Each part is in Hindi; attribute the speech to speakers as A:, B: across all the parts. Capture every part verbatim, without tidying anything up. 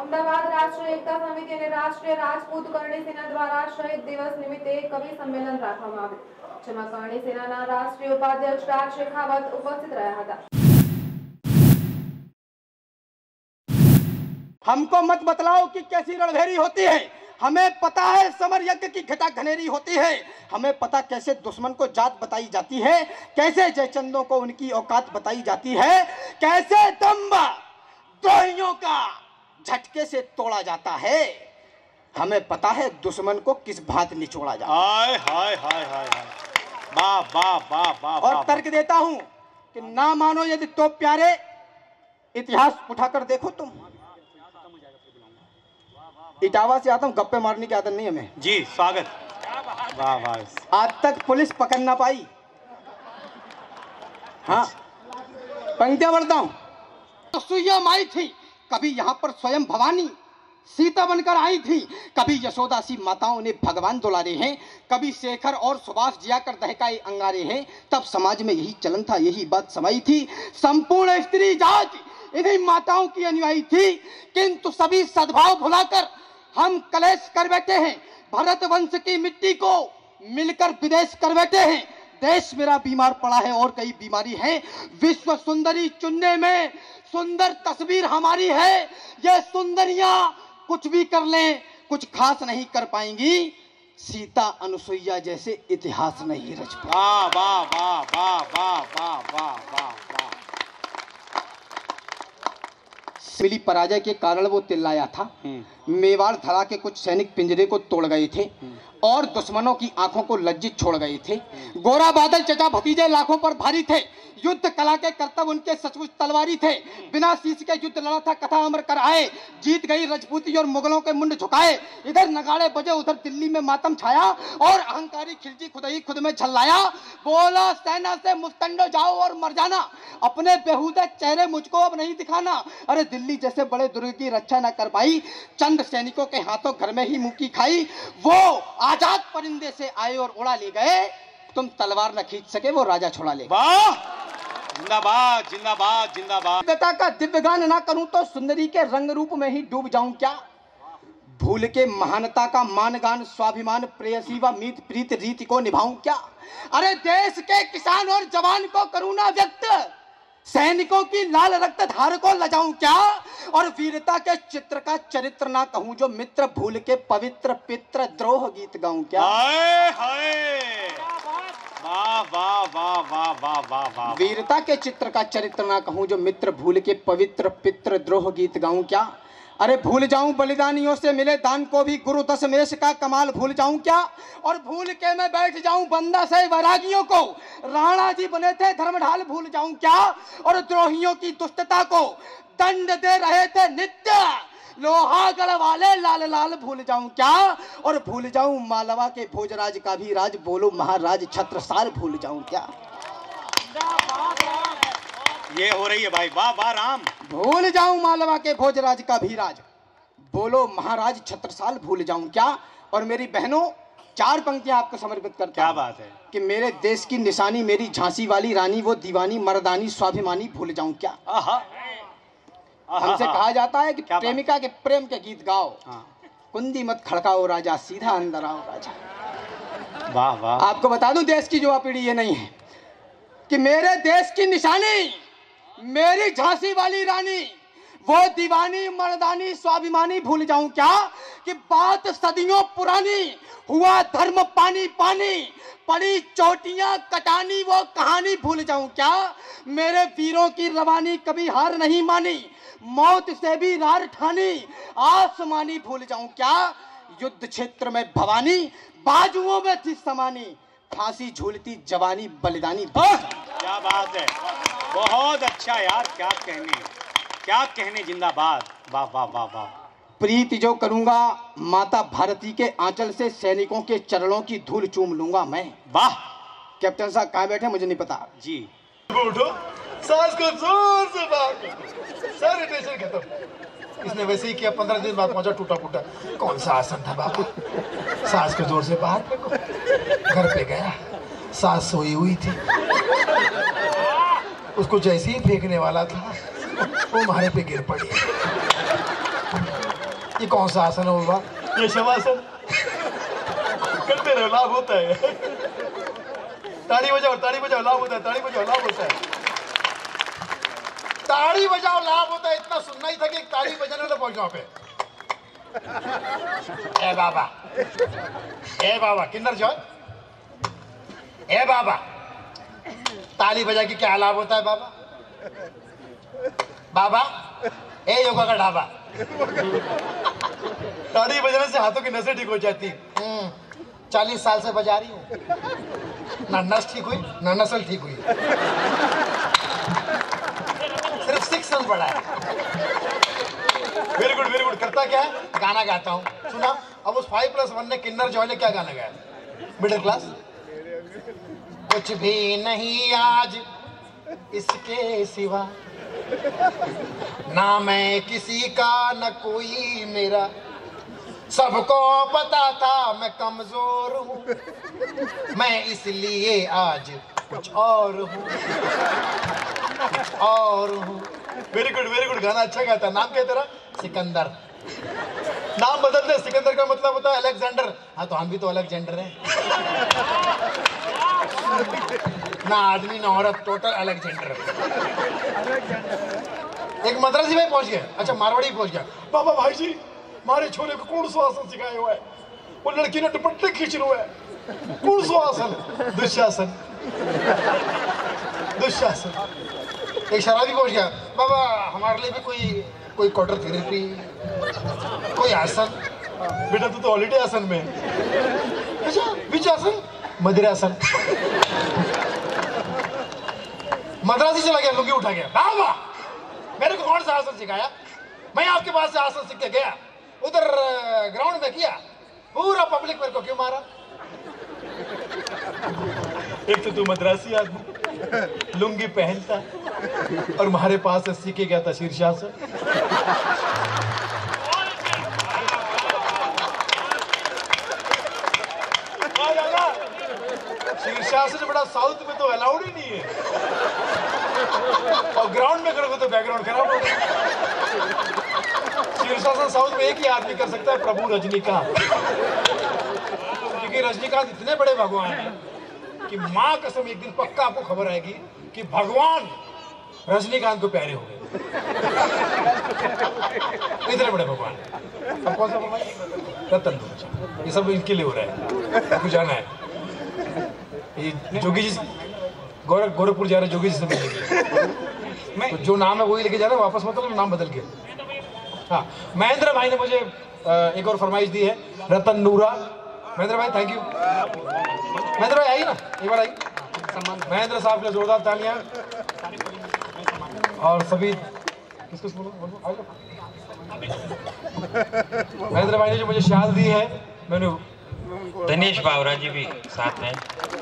A: અમદાવાદ રાષ્ટ્રીય એકતા સમિતિ અને રાષ્ટ્રીય રાજપૂત કરણી સેના દ્વારા શહીદ દિવસ નિમિત્તે કવિ સંમેલન રાખવામાં આવ્યું, જેમાં કરણી સેનાના રાષ્ટ્રીય ઉપાધ્યક્ષ રાજ શેખાવત ઉપસ્થિત રહ્યા હતા।
B: हमको मत बतलाओ कि कैसी रणभेरी होती है। हमें पता है समर यज्ञ की घटा घनेरी होती है। हमें पता कैसे दुश्मन को जात बताई जाती है, कैसे जयचंदों को उनकी औकात बताई जाती है, कैसे दम्भ द्रोहियों का झटके से तोड़ा जाता है। हमें पता है दुश्मन को किस भांति निचोड़ा जाता है।
C: हाय हाय हाय हाय हाय, वाह वाह वाह वाह।
B: और तर्क देता हूं कि ना मानो यदि तो प्यारे, इतिहास उठाकर देखो तुम। इटावा से आता हूं, गप्पे मारने की आदत नहीं हमें।
C: जी स्वागत। वाह वाह।
B: आज तक पुलिस पकड़ ना पाई। हाँ, पंक्तियां बढ़ता हूं। तो सुइया माई थी, कभी यहां पर स्वयं भवानी सीता बनकर आई थी, कभी यशोदा सी माताओं ने भगवान दुलारे हैं, कभी शेखर और सुभाष जिया कर दहकाए अंगारे हैं। तब समाज में यही चलन था, यही बात समाई थी। संपूर्ण स्त्री जाति इन्हीं माताओं की अनुयायी थी, किंतु सभी सद्भाव भुलाकर हम कलेश कर बैठे हैं। भरत वंश की मिट्टी को मिलकर विदेश कर बैठे हैं। देश मेरा बीमार पड़ा है और कई बीमारी है। विश्व सुंदरी चुनने में सुंदर तस्वीर हमारी है। ये सुंदरियां कुछ भी कर लें, कुछ खास नहीं कर पाएंगी। सीता अनुसुईया जैसे इतिहास नहीं रच पाएंगी।
C: वाह वाह वाह वाह वाह वाह वाह वाह वाह।
B: मिली पराजय के कारण वो चिल्लाया था। मेवाड़ धरा के कुछ सैनिक पिंजरे को तोड़ गए थे और दुश्मनों की आंखों को लज्जित छोड़ गए थे। गोरा बादल चचा भतीजे लाखों पर भारी थे। युद्ध कला के कर्तव्य उनके सचमुच तलवारी थे। बिना शीश के युद्ध लड़ा था, कथा अमर कर आए। जीत गई रजपूती और मुगलों के मुंड झुकाए। इधर नगाड़े बजे, उधर दिल्ली में मातम छाया और अहंकारी खिलजी खुद ही खुद में झल्लाया। बोला सेना से मुस्तंडो जाओ और मर जाना, अपने बेहुदे चेहरे मुझको अब नहीं दिखाना। अरे दिल्ली जैसे बड़े दुर्ग की रक्षा न कर पाई, चंद सैनिकों के हाथों घर में ही मुंह की खाई। वो आजाद परिंदे से आए और उड़ा ले गए, तुम तलवार न खींच सके वो राजा छुड़ा ले।
C: वाह, जिंदाबाद जिंदाबाद जिंदाबाद।
B: पिता का दिव्य गान ना करूं तो सुंदरी के रंग रूप में ही डूब जाऊं क्या। भूल के महानता का मान गान, स्वाभिमान प्रेयसी व मीत प्रीत रीति को निभाऊं क्या। अरे देश के किसान और जवान को करूं ना व्यक्त, सैनिकों की लाल रक्त धार को लजाऊं क्या। और वीरता के चित्र का चरित्र ना कहूं जो मित्र भूल के पवित्र पित्र द्रोह गीत गाऊं क्या।
C: हाय हाय, वाह वाह वाह वाह वाह वाह वाह।
B: वीरता के चित्र का चरित्र ना कहूं जो मित्र भूल के पवित्र पित्र द्रोह गीत गाऊं क्या। अरे भूल जाऊं बलिदानियों से मिले दान को भी, गुरु दशमेश का कमाल भूल जाऊं क्या। और भूल के मैं बैठ जाऊं बंदा से वैरागियों को, राणा जी बने थे धर्मढाल भूल जाऊं क्या। और द्रोहियों की दुष्टता को दंड दे रहे थे नित्य लोहागढ़ वाले लाल लाल भूल जाऊं क्या। और भूल जाऊं मालवा के भोजराज का भी राज, बोलो महाराज छत्रसाल भूल जाऊं क्या।
C: ये हो रही है भाई, वाह वाह राम।
B: भूल जाऊं मालवा के भोजराज का भी राज, बोलो महाराज छत्रसाल भूल जाऊं क्या। और मेरी बहनों, चार पंक्तियां आपको समर्पित करता
C: क्या
B: हूं।
C: बात है
B: कि मेरे देश की निशानी मेरी झांसी वाली रानी, वो दीवानी मर्दानी स्वाभिमानी भूल जाऊं क्या।
C: आहा,
B: हमसे कहा जाता है कि
C: क्या
B: प्रेमिका के प्रेम के गीत गाओ,
C: हाँ।
B: कुंदी मत खड़काओ राजा, सीधा अंदर आओ राजा।
C: वाह वाह।
B: आपको बता दूं देश की युवा पीढ़ी ये नहीं है कि मेरे देश की निशानी मेरी झांसी वाली रानी, वो दीवानी मर्दानी स्वाभिमानी भूल जाऊं क्या। कि बात सदियों पुरानी, हुआ धर्म पानी पानी, पड़ी चोटियां कटानी, वो कहानी भूल जाऊं क्या। मेरे वीरों की रवानी कभी हार नहीं मानी, मौत से भी रार ठानी, आसमानी भूल जाऊं क्या। युद्ध क्षेत्र में भवानी, बाजुओं में थी समानी, फांसी झूलती जवानी बलिदानी।
C: क्या बात है, बहुत अच्छा यार, क्या कहने क्या कहने। जिंदाबाद, वाह वाह वाह वाह।
B: प्रीति जो करूंगा माता भारती के आंचल से, सैनिकों के चरणों की धूल चूम लूंगा मैं।
C: वाह।
B: कैप्टन साहब कहाँ बैठे मुझे नहीं पता
C: जी।
D: उठो, सांस को जोर से बाहर, सारे टेंशन खत्म। इसने वैसे ही किया, पंद्रह दिन बाद पहुंचा टूटा फूटा। कौन सा आसन था बाबू, सांस को जोर से बाहर फेंको। घर पे गया, सांस सोई हुई थी। उसको जैसे ही फेंकने वाला था वो मारे पे गिर पड़ी। ये कौन सा आसन है बाबा? ये शवासन। करते रहो, लाभ होता है। ताड़ी बजाओ, ताड़ी बजाओ, लाभ होता है। ताड़ी बजाओ, लाभ होता है। ताड़ी बजाओ, लाभ होता है। इतना सुनना ही था कि एक ताड़ी बजाने तो पहुंच वहां पे। ए बाबा, ए बाबा, किन्नर जॉय, ए बाबा, ताली बजा के क्या लाभ होता है बाबा? बाबा, ए योगा का ढाबा। ताली बजाने से हाथों की नसें ठीक हो जाती। चालीस साल से बजा रही हूँ, ना नस ठीक हुई ना नस्ल ठीक हुई, सिर्फ सिक्स रन बढ़ा है। Very good, very good. करता क्या है? गाना गाता हूँ। सुना? अब उस फाइव प्लस वन ने किन्नर जॉय ने क्या गाना गाया? Middle class. कुछ भी नहीं आज इसके सिवा, ना मैं किसी का न कोई मेरा, सबको पता था मैं कमजोर हूँ, मैं इसलिए आज कुछ और हूँ, कुछ और हूँ। Very good, very good. गाना अच्छा गाता। नाम क्या है तेरा? सिकंदर। नाम बदल दे। सिकंदर का मतलब होता है अलेक्जेंडर। हाँ, तो हम भी तो अलेक्जेंडर हैं। ना आदमी ना औरत, टोटल अलेक्जेंडर। एक मद्रासी में पहुंच गए। अच्छा, मारवाड़ी पहुंच गया। बाबा भाई जी, मारे छोरे को कौन सा आसन सिखाया हुआ है? वो लड़की ने दुपट्टे खींच रहा है। कौन सा आसन? दुशासन। दुशासन। एक शराबी पहुंच गया। बाबा, हमारे लिए भी कोई कोई क्वार्टर थेरेपी, कोई आसन। बेटा, तू तो हॉलीडे आसन में। अच्छा, बीच आसन? मदिरासन। मद्रासी चला गया, लुंगी उठा गया। बाबा, मेरे को कौन सा आसन सिखाया? मैं आपके पास से आसन सीख के गया, उधर ग्राउंड में किया, पूरा पब्लिक मेरे को क्यों मारा? एक तो तू मद्रासी आदमी, लुंगी पहनता, और हमारे पास से सीखे गया था शीर्षासन। शीर्षासन बड़ा साउथ में तो अलाउड ही नहीं है, और ग्राउंड में करोगे तो बैकग्राउंड खराब होगा। शीर्षासन साउथ में एक ही आदमी कर सकता है, प्रभु रजनीकांत। क्योंकि रजनीकांत इतने बड़े भगवान हैं कि माँ कसम एक दिन पक्का आपको खबर आएगी कि भगवान रजनीकांत को प्यारे हो गए। इतने बड़े भगवान। अब कौन सा भगवान? रतन। ये सब इनके लिए हो रहा है, आपको जाना है। ये जोगी जी गोरख गोरखपुर जा रहे, जोगी जी से मिलेंगे। मैं तो जो नाम है वही लेके जा रहा है, वापस मतलब नाम बदल के। हाँ, महेंद्र भाई ने मुझे एक और फरमाइश दी है, रतन नूरा। महेंद्र भाई, थैंक यू। महेंद्र भाई आई ना, एक बार आई। महेंद्र साहब के जोरदार तालियां। और सभी किसको बोलो? महेंद्र भाई ने जो मुझे शाल दी है, मैंने
E: दिनेश बावरा जी भी साथ हैं।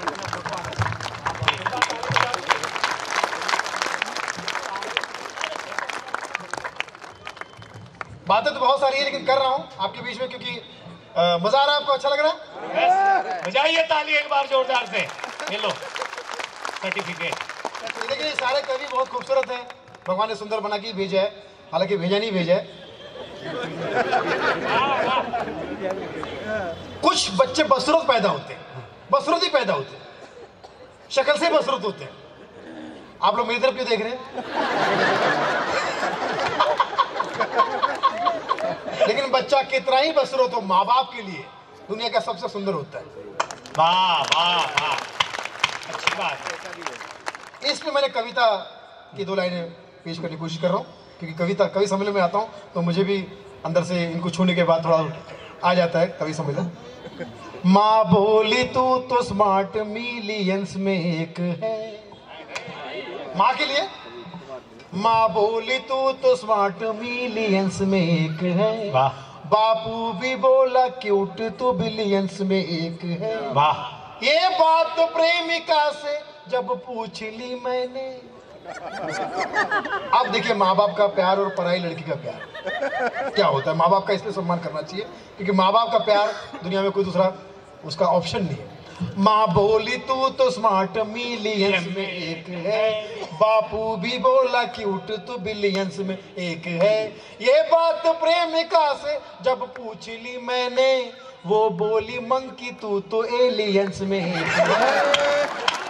D: बातें तो बहुत सारी है, लेकिन कर रहा हूँ आपके बीच में, क्योंकि आ, मजा आ रहा है। आपको अच्छा लग रहा है?
C: बजाइए ताली एक बार जोरदार से। ये लो सर्टिफिकेट।
D: देखिए, ये सारे कवि बहुत खूबसूरत हैं, भगवान ने सुंदर बना के भेजा है, हालांकि भेजा नहीं भेजा है। कुछ बच्चे बसरूत पैदा होते हैं, बसरूत ही पैदा होते हैं, शक्ल से बसरूत होते हैं। आप लोग मेरी तरफ क्यों देख रहे हैं? लेकिन बच्चा कितना ही बसरूत हो, माँ बाप के लिए दुनिया का सबसे सुंदर होता है।
C: वाह वाह वाह, अच्छी बात है।
D: इसमें मैंने कविता की दो लाइनें पेश करने की कोशिश कर रहा हूँ, क्योंकि कविता कवि सम्मेलन में आता हूँ तो मुझे भी अंदर से इनको छूने के बाद थोड़ा आ जाता है कवि सम्मेलन। माँ बोली तू तो स्मार्ट मिलियंस में एक है। माँ के लिए, माँ बोली तू तो स्मार्ट मिलियंस में एक है।
C: वाह।
D: बापू भी बोला क्यूट तू बिलियंस में एक है।
C: वाह।
D: ये बात तो प्रेमिका से जब पूछ ली मैंने। अब देखिए, माँ बाप का प्यार और पराई लड़की का प्यार क्या होता है। माँ बाप का इसलिए सम्मान करना चाहिए क्योंकि माँ बाप का प्यार दुनिया में कोई दूसरा उसका ऑप्शन नहीं है। माँ बोली तू तो स्मार्ट मिलियंस में एक है, बापू भी बोला क्यूट तू बिलियंस में एक है। ये बात प्रेमिका से जब पूछ ली मैंने, वो बोली मंकी तू तो एलियंस में एक है।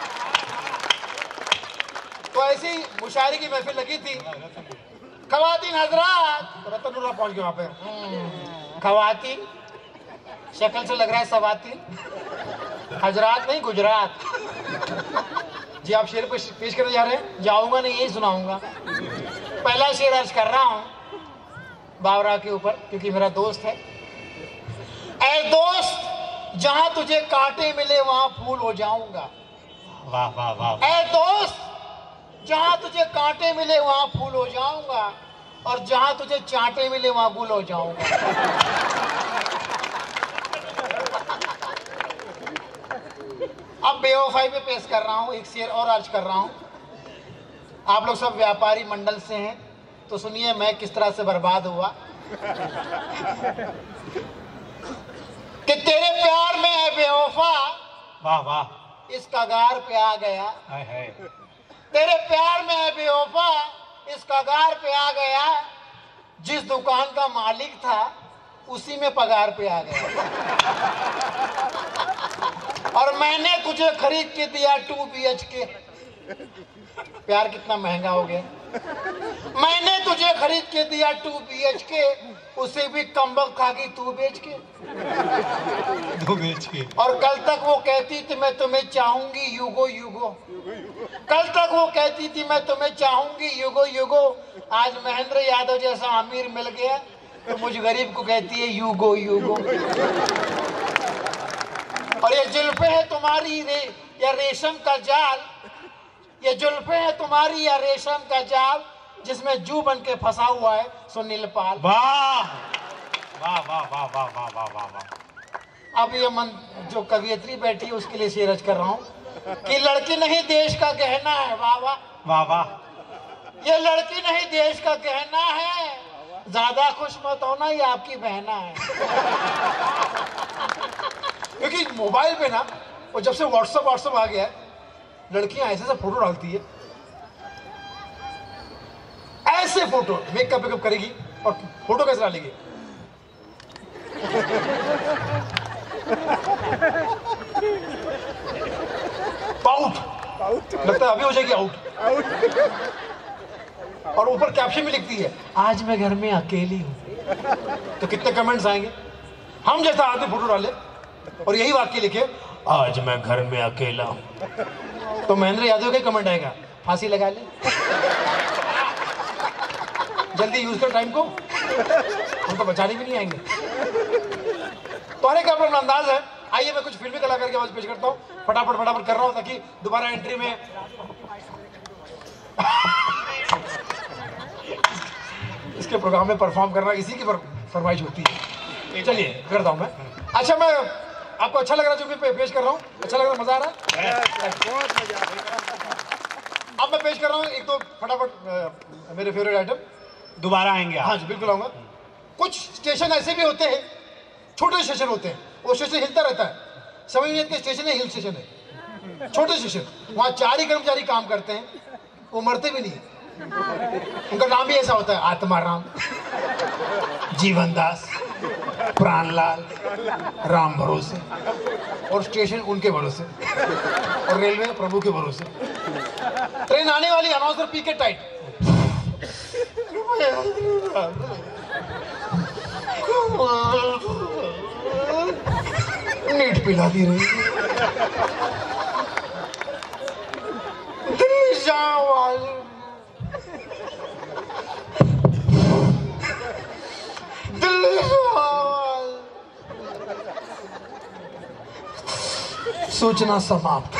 D: तो ऐसी मुशायरे की महफिल लगी थी। खवातीन हजरात, रतनुरा पहुंच गए वहां पे। खवातीन, शक्ल से लग रहा है सवातीन, हजरात नहीं गुजरात। जी आप शेर पेश, पेश करने जा रहे हैं? जाऊंगा नहीं, यही सुनाऊंगा। पहला शेर अर्ज कर रहा हूं बावरा के ऊपर, क्योंकि मेरा दोस्त है। ऐ दोस्त, जहां तुझे कांटे मिले वहां फूल हो जाऊंगा।
C: वाह वाह वाह।
D: ऐ दोस्त, जहां तुझे कांटे मिले वहां फूल हो जाऊंगा, और जहां तुझे चांटे मिले वहां गुल हो जाऊंगा। अब बेवफाई पे पेश कर रहा हूं, एक शेर और अर्ज कर रहा हूं। आप लोग सब व्यापारी मंडल से हैं, तो सुनिए मैं किस तरह से बर्बाद हुआ। कि तेरे प्यार में है बेवफा,
C: वाह वाह।
D: इस कगार पे आ गया।
C: हाय हाय।
D: तेरे प्यार में है बेवफा, इस कगार पे आ गया। जिस दुकान का मालिक था उसी में पगार पे आ गया। और मैंने तुझे खरीद के दिया टू बी एच के। प्यार कितना महंगा हो गया। मैंने तुझे खरीद के दिया टू बी एच के, उसे भी कम वक्त खा गई तू बेच के।
C: दो बेच के।
D: और कल तक वो कहती थी मैं तुम्हें चाहूंगी युगो युगो। कल तक वो कहती थी मैं तुम्हें चाहूंगी युगो युगो। आज महेंद्र यादव जैसा अमीर मिल गया तो मुझ गरीब को कहती है युगो युगो। और ये जुल्फे है तुम्हारी रे या रेशम का जाल, ये जुल्फे है तुम्हारी या रेशम का जाल, जिसमें जू बन के फंसा हुआ है सुनील पाल।
C: वाह वाह वाह वाह वाह वाह वाह वाह वाह।
D: अब ये मन जो कवियत्री बैठी है उसके लिए शेर रच कर रहा हूँ कि लड़की नहीं देश का गहना है। वाह वाह
C: वाह वाह।
D: ये लड़की नहीं देश का गहना है, ज्यादा खुश मत होना ये आपकी बहना है। क्योंकि मोबाइल पे ना वो जब से व्हाट्सएप व्हाट्सएप आ गया है, लड़कियां ऐसे ऐसे फोटो डालती है, ऐसे फोटो मेकअप वेकअप करेगी और फोटो कैसे डालेगी। आउट लगता है अभी हो जाएगी आउट। और ऊपर कैप्शन भी लिखती है आज मैं घर में अकेली हूं। तो कितने कमेंट्स आएंगे। हम जैसा आदमी फोटो डाले और यही वाक्य लिखे आज मैं घर में अकेला हूं, तो महेंद्र यादव का कमेंट आएगा फांसी लगा ले, जल्दी यूज कर टाइम को, हम तो बचाने भी नहीं आएंगे। तो अरे का अपना अंदाज है। आइए मैं कुछ फिल्मी कलाकार की आवाज पेश करता हूँ, फटाफट फटाफट कर रहा हूँ ताकि दोबारा एंट्री में इसके प्रोग्राम में परफॉर्म करना इसी की फरमाइश होती है। चलिए करता हूँ मैं। अच्छा मैं आपको अच्छा लग रहा है जो मैं पेश कर रहा हूँ? अच्छा लग रहा है, मजा आ रहा है? अब मैं पेश कर रहा हूँ एक तो फटाफट मेरे फेवरेट आइटम।
C: दोबारा आएंगे आप?
D: हाँ जी बिल्कुल आऊंगा। कुछ स्टेशन ऐसे भी होते हैं, छोटे स्टेशन होते हैं, वो स्टेशन हिलता रहता है, समझ नहीं आता स्टेशन है हिल स्टेशन है, छोटे स्टेशन, वहाँ चार ही कर्मचारी काम करते हैं, वो मरते भी नहीं। उनका नाम भी ऐसा होता है आत्माराम, जीवनदास, प्राणलाल, राम भरोसे, और स्टेशन उनके भरोसे, और रेलवे प्रभु के भरोसे। ट्रेन आने वाली, अनाउंसर पी के टाइट, नीट पिलाती रही, दिल्ली जाओ दिल्ली जाओ। सूचना समाप्त।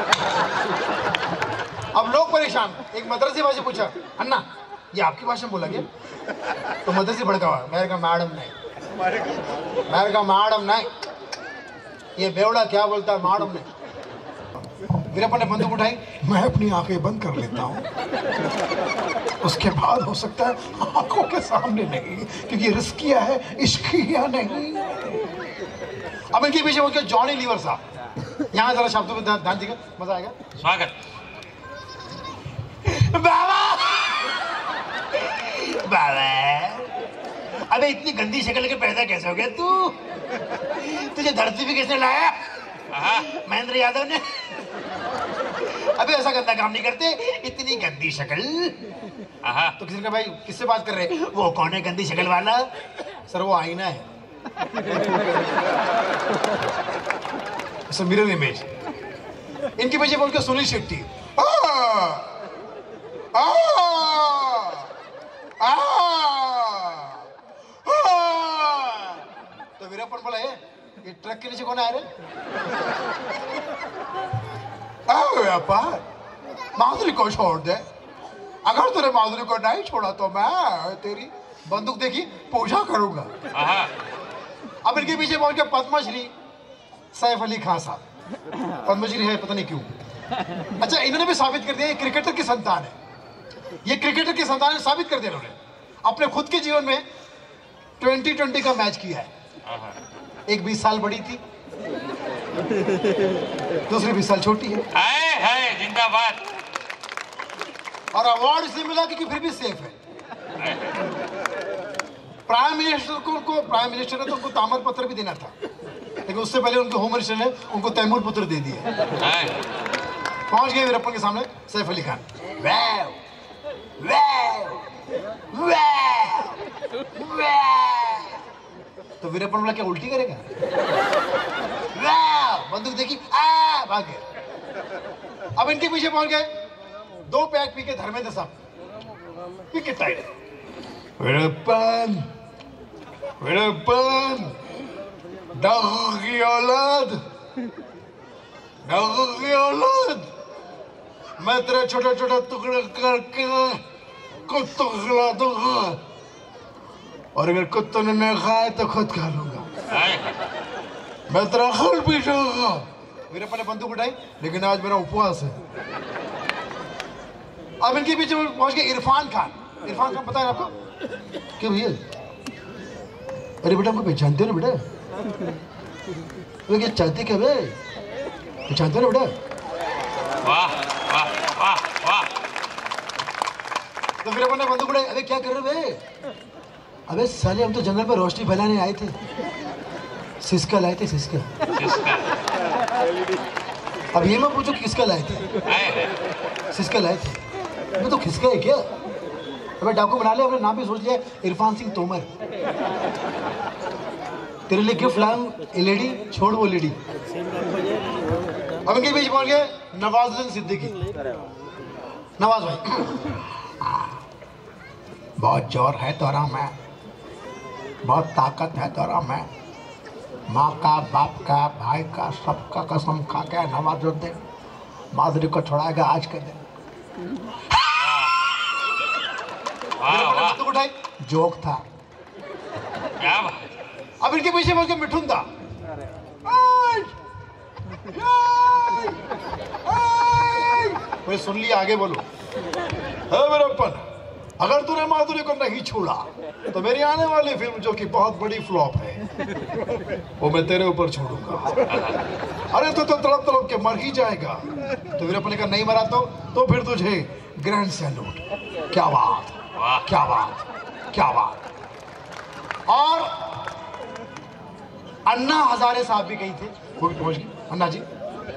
D: अब लोग परेशान। एक मदरसी भाषा पूछा अन्ना ये आपकी भाषा में बोला क्या? तो मदरसी भड़का हुआ, मेरे का मैडम नहीं, मेरे का मैडम नहीं, ये बेवड़ा क्या बोलता है मैडम नहीं। वीरप्पन ने बंदूक उठाई, मैं अपनी आंखें बंद कर लेता हूँ, उसके बाद हो सकता है आंखों के सामने नहीं, क्योंकि रिस्क किया है, इश्क किया नहीं। अब इनके पीछे वो क्या जॉनी लीवर साहब, यहाँ जरा शब्दों में ध्यान ध्यान दीजिएगा, मजा आएगा।
E: स्वागत।
D: बाबा बाबा, अबे इतनी गंदी शक्ल के पैदा कैसे हो गया तू? तुझे धरती पे किसने लाया? महेंद्र यादव ने। अबे ऐसा गंदा काम नहीं करते, इतनी गंदी शक्ल। तो किसी ने भाई किससे बात कर रहे? वो कौन है गंदी शक्ल वाला? सर वो आईना है, मिरर इमेज। इनके पीछे बोल के सुनील शेट्टी। आ, आ, आ, तो वीरप्पन बोला है ये ट्रक के नीचे कौन आ रहे? व्यापार माधुरी को छोड़ दे, अगर तूने माधुरी को नहीं छोड़ा तो मैं तेरी बंदूक देखी पूजा करूंगा। अब इनके पीछे बोल के पद्मश्री सैफ अली खान साहब, पद्मश्री है पता नहीं क्यों। अच्छा, इन्होंने भी साबित कर दिया ये क्रिकेटर की संतान है, ये क्रिकेटर की संतान है, साबित कर दिया इन्होंने अपने खुद के जीवन में। ट्वेंटी ट्वेंटी का मैच किया है, एक बीस साल बड़ी थी, दूसरी बीस साल छोटी है।
E: है, है, जिंदाबाद।
D: और अवार्ड इसलिए मिला क्योंकि फिर भी सेफ है। प्राइम मिनिस्टर को उनको प्राइम मिनिस्टर ने तो उनको ताम्र पत्र भी देना था, लेकिन उससे पहले उनके होम मिनिस्टर ने उनको तैमूर पुत्र दे दिया। पहुंच गए वीरप्पन के सामने सैफ अली खान। वाव, वाव, वाव, वाव। तो वीरप्पन बोला क्या उल्टी करेगा? वाव, बंदूक देखी, आ भाग गए। अब इनके पीछे पहुंच गए दो पैक पी के धर्मेंद्र साहब, wicket tight. Veerappan, Veerappan, dog की औलाद, डग की औलाद, मैं तेरे छोटे छोटे टुकड़े करके कुत्तों को खिला दूंगा, और अगर कुत्तों ने नहीं खाया तो खुद खा लूंगा। मैं तेरा खून पीटूंगा। वीरप्पन ने बंदूक उठाई, लेकिन आज मेरा उपवास है। अब इनके पीछे पहुंच गए इरफान खान। इरफान खान पता है आपको क्यों भैया? अरे बेटा हमको पहचानते हो ना बेटा? क्या चाहते क्या बे? पहचानते हो ना बेटा?
E: वाह वाह वाह वाह।
D: तो फिर अपन ने बंदूक उठाई। अबे क्या कर रहे बे? अबे साले हम तो जंगल में रोशनी फैलाने आए थे, सिस्का लाए थे, सिस्का। अब ये मैं पूछो किसका लाए थे? सिस्का लाए थे। मैं तो खिसका है क्या? अबे डाकू बना ले, अपने नाम भी सोच लिया इरफान सिंह तोमर। तेरे लिए गिफ्ट लाऊं एलईडी, छोड़ वो लेडी। अब इनके बीच पहुंच गए नवाजुद्दीन सिद्दीकी। नवाज भाई, बहुत जोर है तोरा में, बहुत ताकत है तोरा में, माँ का, बाप का, भाई का, सबका कसम खा के नवाजुद्दीन माधुरी को छोड़ाएगा आज के दिन। उठाई, जोक था।
E: क्या बात?
D: अब इनके पीछे बोल के मिठुन था। सुन लिया, आगे बोलो। वीरप्पन, अगर तूने माधुरी को नहीं छोड़ा तो मेरी आने वाली फिल्म जो कि बहुत बड़ी फ्लॉप है वो मैं तेरे ऊपर छोड़ूंगा। अरे तो तो तड़प तड़प के मर ही जाएगा। तो वीरप्पन ने कहा नहीं मरा तो तो फिर तुझे ग्रैंड सैल्यूट। क्या बात, क्या बात, क्या बात। और अन्ना हजारे साहब भी कहीं थे, वो भी पहुंच गए। अन्ना जी,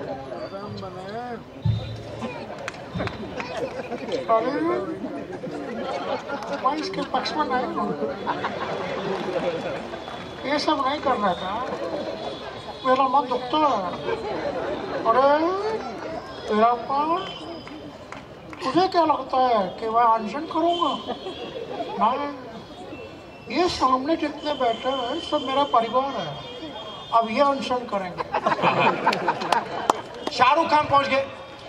F: मैं इसके पक्ष में नहीं हूँ, ये सब नहीं करना था, मेरा मन दुखता है। अरे तेरा पास, तुझे क्या लगता है कि मैं अनशन करूँगा? नहीं, ये सामने जितने बैठे हैं सब मेरा परिवार है, अब ये अनशन करेंगे।
D: शाहरुख खान पहुंच गए।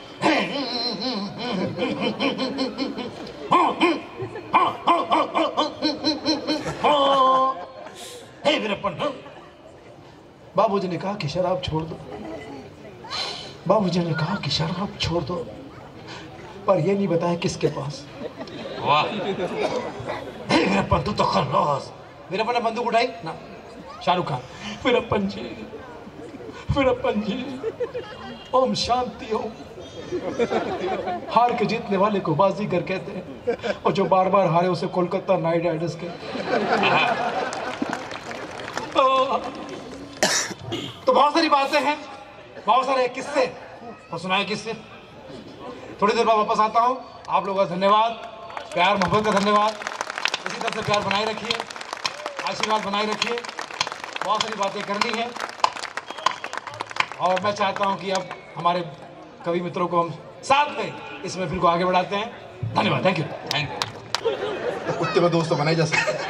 D: वीरप्पन, बाबूजी ने कहा कि शराब छोड़ दो, बाबूजी ने कहा कि शराब छोड़ दो, पर ये नहीं बताया किसके पास।
E: वाह।
D: वीरप्पन तू तो खल्लास। वीरप्पन ने बंदूक उठाई ना। शाहरुख खान, वीरप्पन जी, वीरप्पन जी, ओम शांति ओम। हार के जीतने वाले को बाजीगर कहते हैं और जो बार बार हारे उसे कोलकाता नाइट राइडर्स कहते हैं। तो बहुत सारी बातें हैं, बहुत सारे किस्से और सुनाए किस्से। थोड़ी देर बाद वापस आता हूँ। आप लोगों का धन्यवाद, प्यार मोहब्बत का धन्यवाद। इसी तरह से प्यार बनाए रखिए, आशीर्वाद बनाए रखिए। बहुत सारी बातें करनी है और मैं चाहता हूँ कि अब हमारे कवि मित्रों को हम साथ में इस महफिल को आगे बढ़ाते हैं। धन्यवाद, थैंक यू।
E: Thank you.
D: कुत्ते को दोस्त बनाए जा सकते।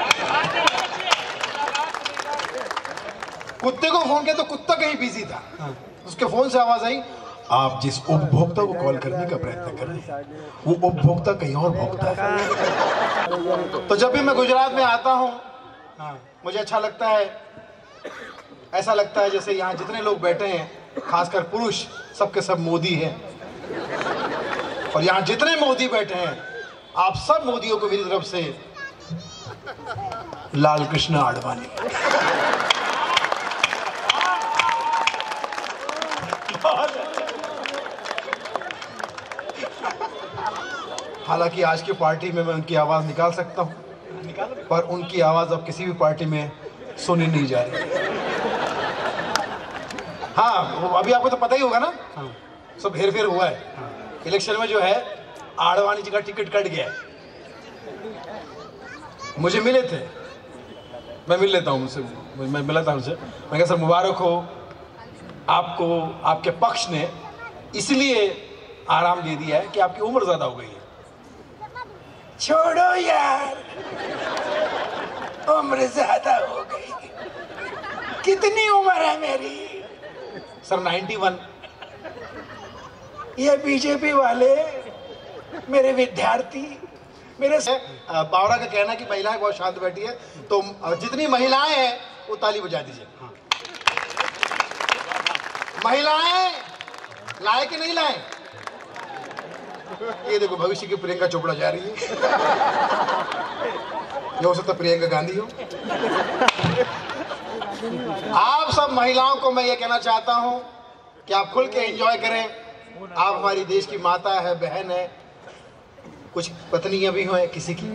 D: कुत्ते को फोन किया तो कुत्ता कहीं बिजी था। उसके फोन से आवाज आई, आप जिस उपभोक्ता को कॉल करने का प्रयत्न कर रहे हैं वो उपभोक्ता कहीं और भोगता है। तो जब भी मैं गुजरात में आता हूँ मुझे अच्छा लगता है, ऐसा लगता है जैसे यहाँ जितने लोग बैठे हैं, खासकर पुरुष, सबके सब मोदी हैं। और यहाँ जितने मोदी बैठे हैं, आप सब मोदियों को मेरी तरफ से लाल कृष्ण आडवाणी। हालांकि आज की पार्टी में मैं उनकी आवाज निकाल सकता हूं, पर उनकी आवाज अब किसी भी पार्टी में सुनी नहीं जा रही। हाँ, अभी आपको तो पता ही होगा ना, सब हेर फेर हुआ है। इलेक्शन में जो है आडवाणी जी का टिकट कट गया है। मुझे मिले थे, मैं मिल लेता हूँ मुझसे, मैं मिला था उनसे। मैं कहा सर मुबारक हो आपको, आपके पक्ष ने इसलिए आराम दे दिया है कि आपकी उम्र ज्यादा हो गई है। छोड़ो यार, उम्र ज्यादा हो गई, कितनी उम्र है मेरी? सर इक्यानवे। ये बीजेपी वाले मेरे विद्यार्थी, मेरे बावरा का कहना कि महिलाएं बहुत शांत बैठी है, तो जितनी महिलाएं हैं वो ताली बजा दीजिए। महिलाएं लाए कि नहीं लाए? ये देखो भविष्य की प्रियंका चोपड़ा जा रही है। ये हो सकता प्रियंका गांधी हो। आप सब महिलाओं को मैं ये कहना चाहता हूं कि आप खुल के एंजॉय करें। आप हमारी देश की माता है, बहन है। कुछ पत्नियां भी हैं किसी की।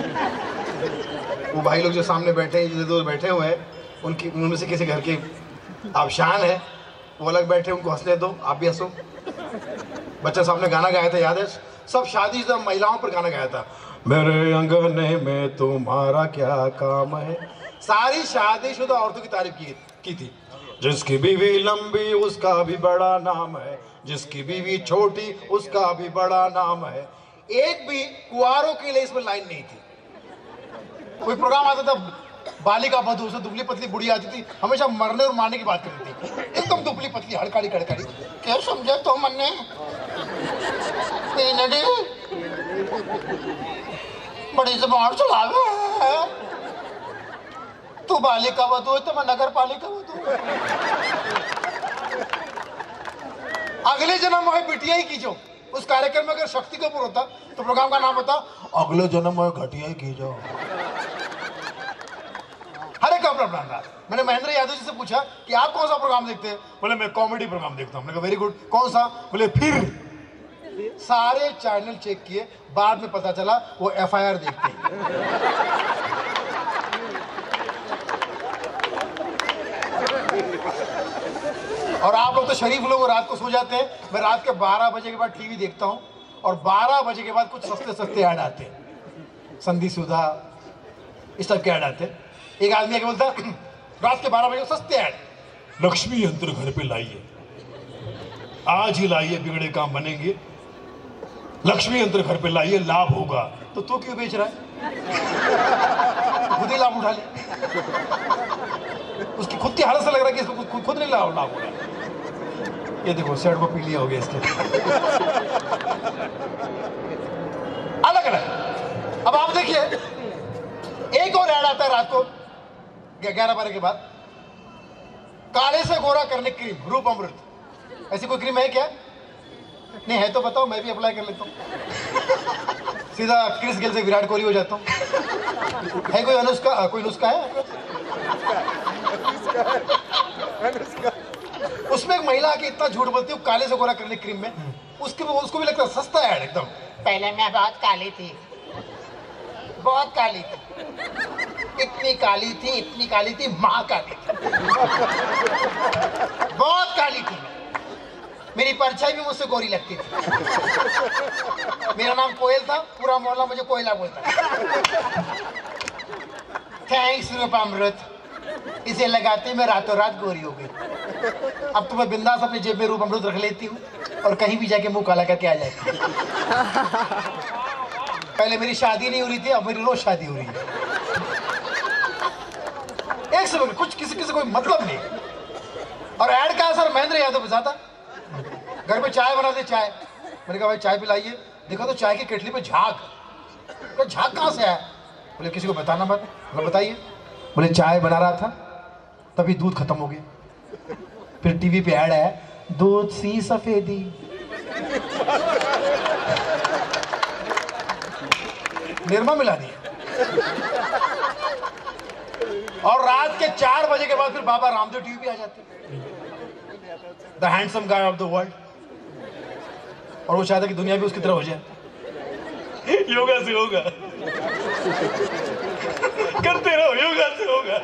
D: वो भाई लोग जो सामने बैठे हैं, जिधर दो बैठे हुए हैं, उनकी उनमें से किसी घर के आप शान है, वो अलग बैठे, उनको हंसने दो, आप भी हंसो। बच्चा साहब ने गाना गाया था, याद है? सब शादीशुदा महिलाओं पर गाना गाया था, मेरे अंगने में तुम्हारा क्या काम है। सारी शादीशुदा औरतों की तारीफ की, की थी। जिसकी बीवी लंबी उसका भी बड़ा नाम है, जिसकी बीवी छोटी उसका भी बड़ा नाम है। एक भी कुंवारों के लिए इसमें लाइन नहीं थी। कोई प्रोग्राम आता था बालिका बधू, उसमें दुबली पतली बुढ़ी आती थी, हमेशा मरने और मारने की बात करती थी। एकदम दुबली पतली हड़काड़ी कड़काड़ी। क्या समझा तो मन्ने बड़ी जबान चलावे, तू बालिका वधू है तो मैं नगर पालिका वधू। अगले जन्म में बिटिया ही कीजो। उस कार्यक्रम में अगर शक्ति कपूर होता तो प्रोग्राम का नाम होता अगले जन्म में घटिया ही कीजो। हर एक अपना प्लान था। मैंने महेंद्र यादव जी से पूछा कि आप कौन सा प्रोग्राम देखते हैं? बोले मैं कॉमेडी प्रोग्राम देखता हूँ। मैंने कहा वेरी गुड, कौन सा? बोले फिर। सारे चैनल चेक किए, बाद में पता चला वो एफ आई आर देखते हैं। और आप लोग तो शरीफ लोग रात को सो जाते हैं। मैं रात के बारह बजे के बाद टीवी देखता हूँ और बारह बजे के बाद कुछ सस्ते सस्ते ऐड आते हैं, संधि सुधा, इस टाइप के ऐड आते हैं। एक आदमी आके बोलता रात के बारह बजे सस्ते ऐड, लक्ष्मी यंत्र घर पे लाइए, आज ही लाइए, बिगड़े काम बनेंगे, लक्ष्मी यंत्र घर पे लाइए, लाभ होगा। तो तू क्यों बेच रहा है? खुद ही लाभ उठा ले। उसकी खुद की हालत से लग रहा है कि इसको खुद, खुद नहीं लाभ लाभ हो रहा है। ये देखो सेट को पी लिया हो गया इसके। अलग अलग। अब आप देखिए एक और ऐड आता है रात को ग्यारह बारह के बाद, काले से गोरा करने क्रीम, रूप अमृत। ऐसी कोई क्रीम है क्या? नहीं है तो बताओ, मैं भी अप्लाई कर लेता हूँ। सीधा क्रिस गेल से विराट कोहली हो जाता हूँ। है कोई अनुष्का? कोई नुस्खा है? उसमें एक महिला आके इतना झूठ बोलती है काले से गोरा करने क्रीम में, उसके उसको भी लगता है सस्ता है एकदम।
E: पहले मैं बहुत काली थी, बहुत काली थी, इतनी काली थी, इतनी काली थी, माँ काली थी, बहुत काली थी। मेरी परछाई भी मुझसे गोरी लगती थी। मेरा नाम कोयल था, पूरा मोहल्ला मुझे कोयला बोलता था। थैंक्स रूपामृत, इसे लगाते मैं रातों रात गोरी हो गई। अब तो मैं बिंदास अपनी जेब में रूपामृत रख लेती हूँ और कहीं भी जाके मुंह काला करके आ जाती हूँ। पहले मेरी शादी नहीं हो रही थी, अब मेरी रोज शादी हो रही है। एक सेकंड, कुछ किसी किसी कोई मतलब नहीं। और ऐड का असर महेंद्र यादव पे ज्यादा। घर में चाय बना दे, चाय। मैंने कहा भाई चाय पिलाइए, देखा तो चाय की केटली पे झाग। झाग कहाँ से आया? बोले किसी को बताना मत। बोले बताइए। बोले चाय बना रहा था तभी दूध खत्म हो गया, फिर टीवी पे ऐड है, दूध सी सफेदी। निरमा मिला दिया। और रात के चार बजे के बाद फिर बाबा रामदेव टीवी पे आ जाते, the handsome guy of the world. और वो चाहता कि दुनिया भी उसकी तरह हो जाए। योगा से होगा, करते रहो, योगा से होगा,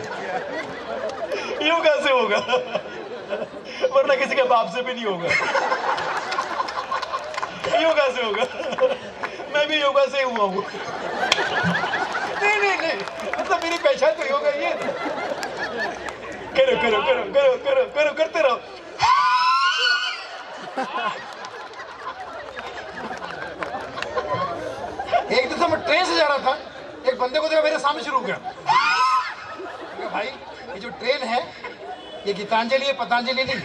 E: योगा से होगा, वरना किसी के बाप से भी नहीं होगा। योगा से होगा। मैं भी योगा से ही हुआ हूँ। नहीं नहीं नहीं, मतलब मेरी पहचान तो योगा ये। करो करो करो करो करो करो करते रहो। एक दिन तो मैं ट्रेन से जा रहा था, एक बंदे को देखा मेरे सामने शुरू हो गया। भाई ये जो ट्रेन है ये गीतांजलि है, पतंजलि नहीं।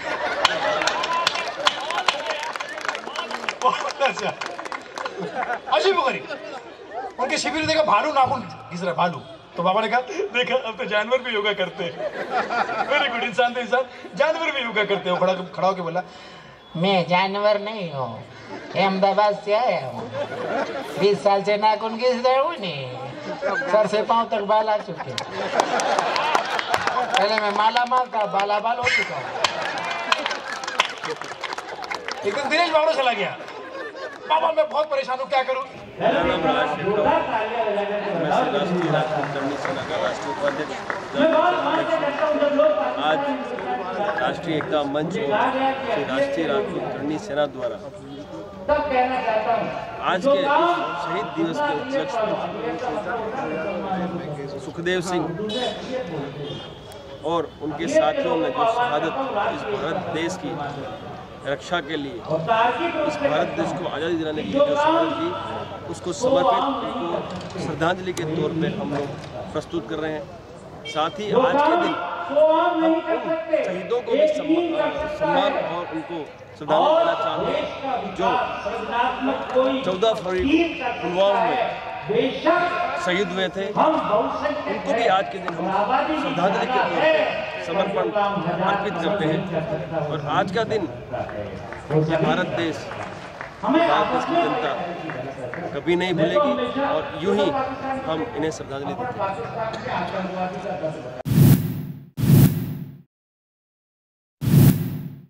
E: अच्छा अजीब गरीब। उनके शिविर देखा भालू नाखून घिस रहा, भालू। तो बाबा ने कहा देखा अब तो जानवर भी योगा करते हैं। वेरी गुड, इंसान तो इंसान, जानवर भी योगा करते हो। खड़ा खड़ा होकर बोला मैं जानवर नहीं हूँ, अहमदाबाद से आया हूँ, बीस साल से नाखून घिस रहा हूँ, नहीं सर से पांव तक बाल आ चुके। पहले मैं माला माल था, बाला बाल हो चुका हूँ। एक दिन दिनेश बाबू चला गया। बाबा मैं बहुत परेशान हूँ, क्या करूँ?
G: मेरा नाम राज शेखर है। मैं राष्ट्रीय राजपूत करनी सेना का राष्ट्रीय उपाध्यक्ष। आज राष्ट्रीय एकता मंच और राष्ट्रीय राजपूत करनी सेना द्वारा आज के शहीद दिवस के उपलक्ष्य में सुखदेव सिंह और उनके साथियों ने जो शहादत इस भारत देश की रक्षा के लिए, इस भारत देश को आज़ादी दिलाने के लिए जो संघर्ष की, उसको समर्पित, उनको श्रद्धांजलि के तौर पे हम लोग प्रस्तुत कर रहे हैं। साथ ही आज के दिन हम उन शहीदों को भी सम्मान और उनको श्रद्धांजलि देना चाहते हैं जो चौदह फरवरी पुलवामा में शहीद हुए थे। उनको भी आज के दिन हम श्रद्धांजलि के तौर पर समर्पण अर्पित करते हैं। और आज का दिन ये भारत देश, भारत देश की जनता कभी नहीं भूलेगी और यूं ही हम इन्हें श्रद्धांजलि देते हैं।